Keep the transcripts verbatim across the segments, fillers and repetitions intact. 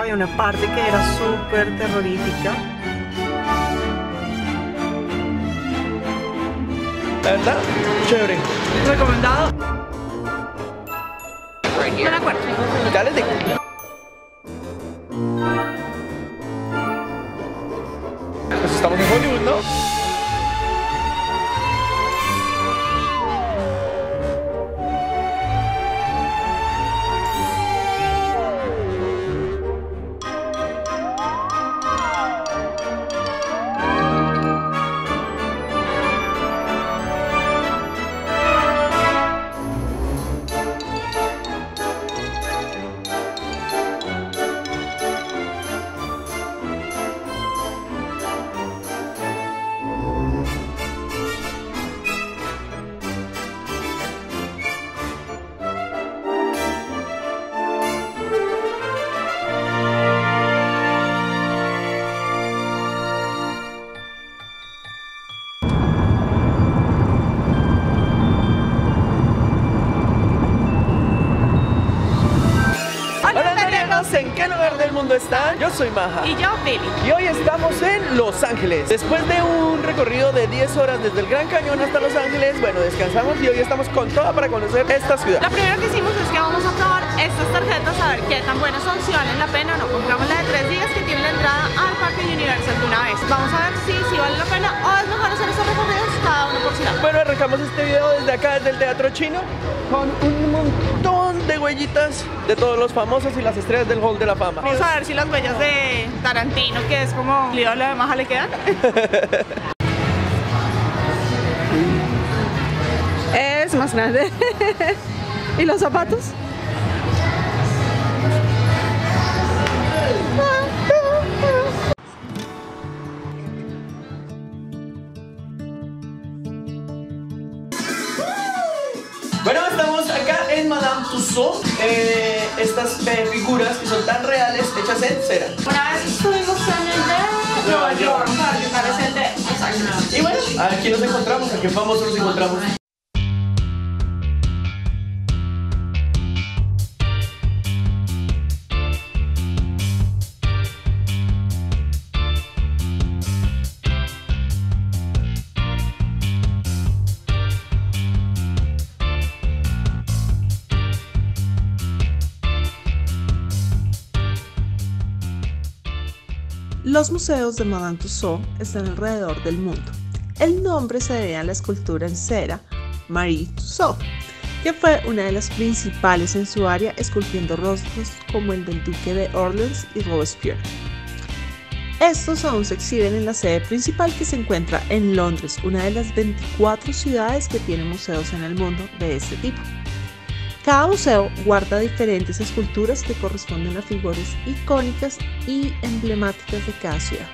había una parte que era súper terrorífica. La verdad, chévere. Recomendado. No me acuerdo. Ya les digo. Pues estamos en Hollywood, ¿no? ¿En qué lugar del mundo están? Yo soy Maja. Y yo, Billy. Y hoy estamos en Los Ángeles. Después de un recorrido de diez horas desde el Gran Cañón hasta Los Ángeles, bueno, descansamos y hoy estamos con toda para conocer esta ciudad. Lo primero que hicimos es que vamos a probar estas tarjetas a ver qué tan buenas son, si valen la pena o no. Compramos la de tres días que tiene la entrada al Parque Universal de una vez. Vamos a ver si, si vale la pena o es mejor hacer estos recorridos cada uno por sí lado. Bueno, arrancamos este video desde acá, desde el Teatro Chino, con un montón de huellitas de todos los famosos y las estrellas del Hall de la Fama. Vamos a ver si las huellas de Tarantino, que es como Leo la de Maja, le quedan. Es más grande. ¿Y los zapatos? Bueno, estamos acá en Madame Tussauds. Eh, estas eh, figuras que son tan reales, hechas en cera. Una vez estuvimos en el de Nueva York, que parece el de Exacto. Y bueno, aquí nos encontramos, aquí en famoso nos encontramos. Los museos de Madame Tussauds están alrededor del mundo. El nombre se debe a la escultura en cera Marie Tussaud, que fue una de las principales en su área, esculpiendo rostros como el del duque de Orleans y Robespierre. Estos aún se exhiben en la sede principal, que se encuentra en Londres, una de las veinticuatro ciudades que tienen museos en el mundo de este tipo. Cada museo guarda diferentes esculturas que corresponden a figuras icónicas y emblemáticas de cada ciudad.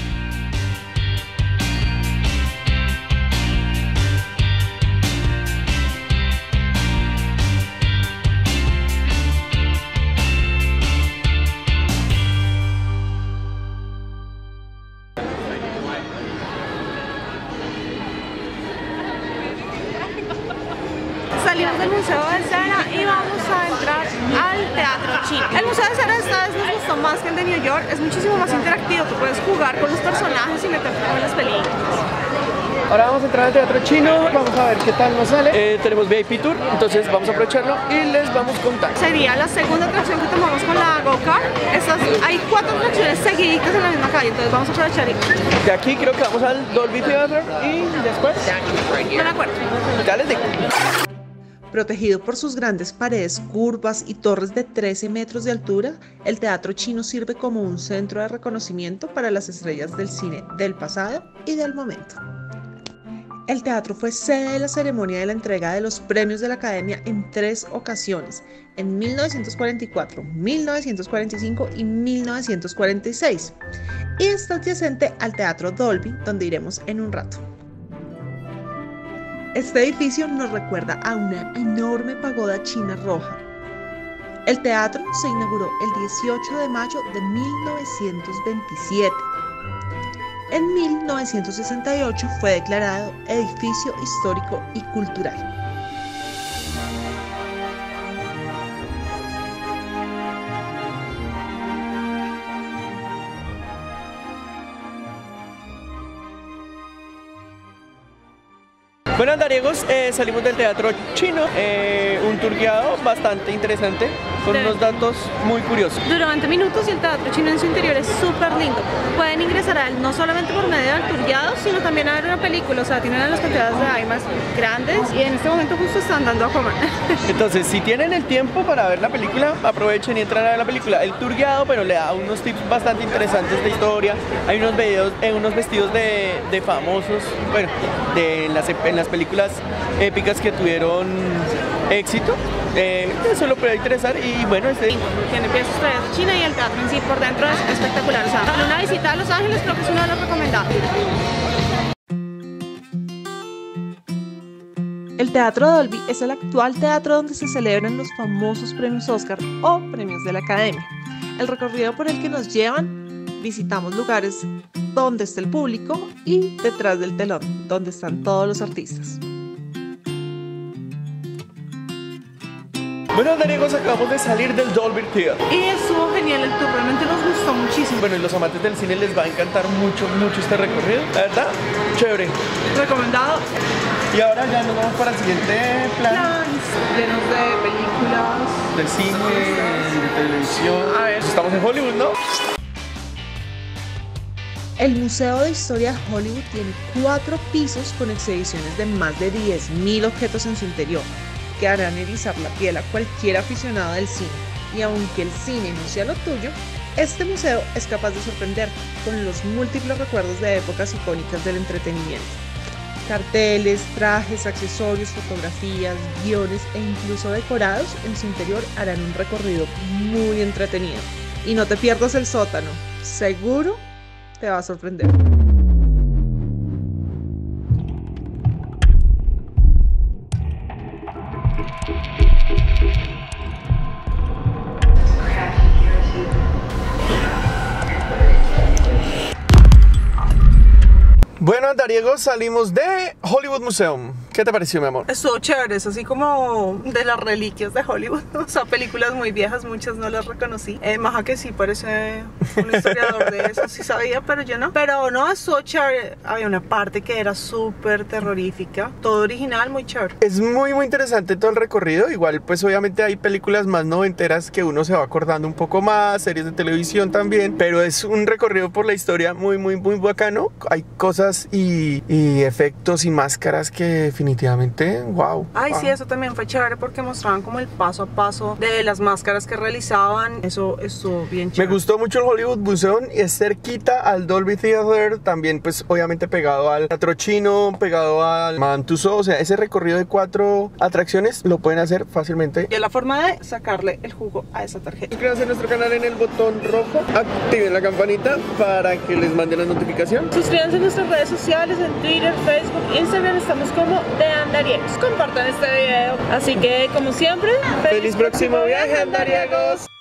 Salimos del Museo de Cera y vamos a entrar al Teatro Chino. El Museo de Cera esta vez nos gustó más que el de New York, es muchísimo más interactivo, tú puedes jugar con los personajes y meterte con las películas. Ahora vamos a entrar al Teatro Chino, vamos a ver qué tal nos sale. Eh, tenemos V I P Tour, entonces vamos a aprovecharlo y les vamos contando. Sería la segunda atracción que tomamos con la Go-Kart. Estas, hay cuatro atracciones seguiditas en la misma calle, entonces vamos a aprovechar y... De aquí creo que vamos al Dolby Theatre y después... No me acuerdo. Ya les digo. Protegido por sus grandes paredes curvas y torres de trece metros de altura, el Teatro Chino sirve como un centro de reconocimiento para las estrellas del cine del pasado y del momento. El teatro fue sede de la ceremonia de la entrega de los premios de la Academia en tres ocasiones, en mil novecientos cuarenta y cuatro, mil novecientos cuarenta y cinco y mil novecientos cuarenta y seis, y está adyacente al Teatro Dolby, donde iremos en un rato. Este edificio nos recuerda a una enorme pagoda china roja. El teatro se inauguró el dieciocho de mayo de mil novecientos veintisiete. En mil novecientos sesenta y ocho fue declarado edificio histórico y cultural. Bueno, andariegos, eh, salimos del teatro chino, eh, un tour guiado bastante interesante, con unos datos muy curiosos. Duró veinte minutos y el teatro chino en su interior es súper lindo. Pueden ingresar a él no solamente por medio del tour guiado, sino también a ver una película. O sea, tienen las pantallas de IMAX grandes y en este momento justo están dando a comer. Entonces, si tienen el tiempo para ver la película, aprovechen y entran a ver la película. El tour guiado, pero le da unos tips bastante interesantes de historia. Hay unos videos, eh, unos vestidos de, de famosos, bueno, de las, en las películas épicas que tuvieron éxito. Eh, eso lo puede interesar y bueno, este... Tiene piezas de China y el teatro en sí por dentro es espectacular. O sea, darle una visita a Los Ángeles creo que es uno de los recomendados. El Teatro Dolby es el actual teatro donde se celebran los famosos premios Oscar o premios de la Academia. El recorrido por el que nos llevan, visitamos lugares donde está el público y detrás del telón, donde están todos los artistas. Bueno, andariegos, acabamos de salir del Dolby Theatre. Y estuvo genial el tour, realmente nos gustó muchísimo. Bueno, y los amantes del cine les va a encantar mucho, mucho este recorrido. La verdad, chévere. Recomendado. Y ahora ya nos vamos para el siguiente plan. Plans llenos de películas. De cine, de televisión. A ver. Estamos en Hollywood, ¿no? El Museo de Historia de Hollywood tiene cuatro pisos con exhibiciones de más de diez mil objetos en su interior, que harán erizar la piel a cualquier aficionado del cine. Y aunque el cine no sea lo tuyo, este museo es capaz de sorprender con los múltiples recuerdos de épocas icónicas del entretenimiento. Carteles, trajes, accesorios, fotografías, guiones e incluso decorados en su interior harán un recorrido muy entretenido. Y no te pierdas el sótano, seguro te va a sorprender. Bueno, andariegos, salimos de Hollywood Museum. ¿Qué te pareció, mi amor? Estuvo chévere, es así como de las reliquias de Hollywood. O sea, películas muy viejas, muchas no las reconocí. Eh, Maja que sí parece un historiador de eso, sí sabía, pero yo no. Pero no, estuvo chévere. Había una parte que era súper terrorífica. Todo original, muy chévere. Es muy, muy interesante todo el recorrido. Igual, pues obviamente hay películas más noventeras que uno se va acordando un poco más, series de televisión también. Pero es un recorrido por la historia muy, muy, muy bacano. Hay cosas y, y efectos y máscaras que definitivamente, wow. Ay, wow. sí, eso también fue chévere porque mostraban como el paso a paso de las máscaras que realizaban. Eso estuvo bien chévere. Me gustó mucho el Hollywood Museum y es cerquita al Dolby Theatre, también pues obviamente pegado al teatro chino, pegado al Madame Tussauds. O sea, ese recorrido de cuatro atracciones lo pueden hacer fácilmente. Y es la forma de sacarle el jugo a esa tarjeta. Suscríbanse a nuestro canal en el botón rojo, activen la campanita para que les mande la notificación. Suscríbanse a nuestras redes sociales, en Twitter, Facebook, Instagram, estamos como de Andariegos. Compartan este video. Así que, como siempre, ¡Feliz próximo viaje, andariegos!